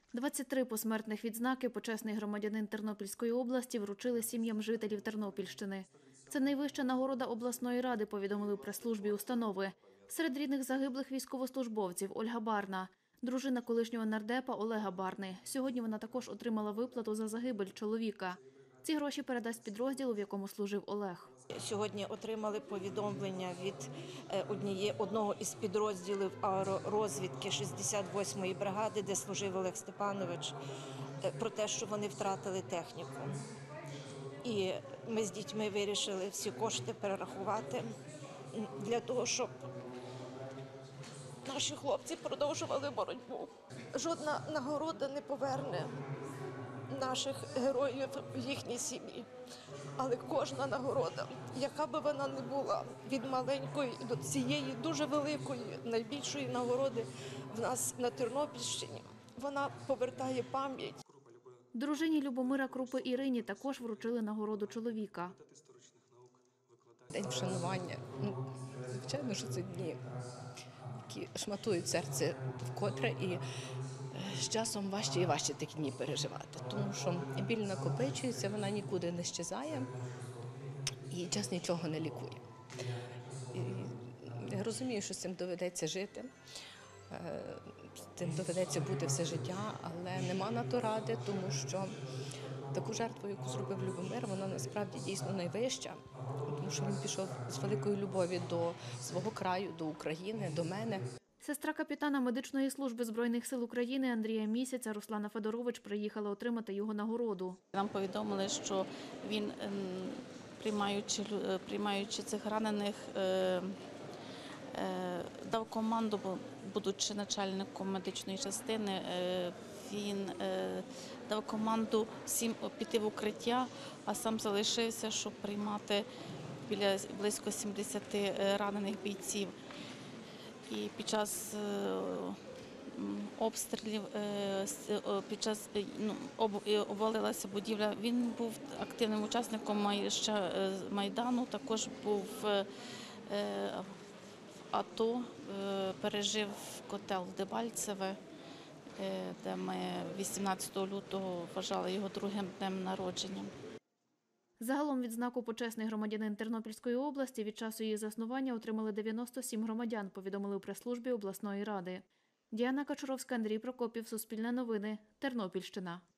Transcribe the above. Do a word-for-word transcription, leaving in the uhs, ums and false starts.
двадцять три посмертних відзнаки почесний громадянин Тернопільської області вручили сім'ям жителів Тернопільщини. Це найвища нагорода обласної ради, повідомили у прес-службі установи. Серед рідних загиблих військовослужбовців Ольга Барна, дружина колишнього нардепа Олега Барни. Сьогодні вона також отримала виплату за загибель чоловіка. Ці гроші передасть підрозділу, в якому служив Олег. Сьогодні отримали повідомлення від однієї, одного із підрозділів аеророзвідки шістдесят восьмої бригади, де служив Олег Степанович, про те, що вони втратили техніку. І ми з дітьми вирішили всі кошти перерахувати для того, щоб наші хлопці продовжували боротьбу. Жодна нагорода не поверне наших героїв в їхній сім'ї. Але кожна нагорода, яка би вона не була, від маленької до цієї дуже великої, найбільшої нагороди в нас на Тернопільщині, вона повертає пам'ять. Дружині Любомира Крупи Ірині також вручили нагороду чоловіка. День вшанування. Ну, звичайно, що це дні, які шматують серце вкотре, і з часом важче і важче такі дні переживати, тому що біль накопичується, вона нікуди не щезає, і час нічого не лікує. І я розумію, що з цим доведеться жити, з цим доведеться бути все життя, але нема на то ради, тому що таку жертву, яку зробив Любомир, вона насправді дійсно найвища, тому що він пішов з великою любов'ю до свого краю, до України, до мене. Сестра капітана медичної служби Збройних сил України Андрія Місяця Руслана Федорович приїхала отримати його нагороду. Нам повідомили, що він, приймаючи, приймаючи цих ранених, дав команду, будучи начальником медичної частини, він дав команду всім піти в укриття, а сам залишився, щоб приймати біля близько сімдесяти ранених бійців. І під час обстрілів, під час ну, обвалилася будівля. Він був активним учасником ще Майдану, також був в АТО, пережив котел в Дебальцеве, де ми вісімнадцятого лютого вважали його другим днем народження. Загалом відзнаку «Почесний громадянин Тернопільської області» від часу її заснування отримали дев'яносто сім громадян, повідомили у прес-службі обласної ради. Діана Качуровська, Андрій Прокопів, Суспільне новини, Тернопільщина.